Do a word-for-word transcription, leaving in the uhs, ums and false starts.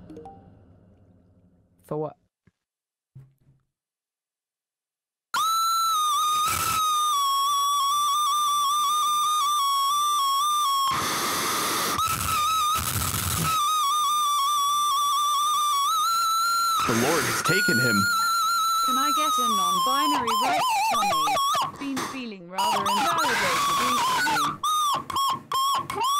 For what? The Lord has taken him. Can I get a non-binary right, Tommy? Been feeling rather invalidated recently.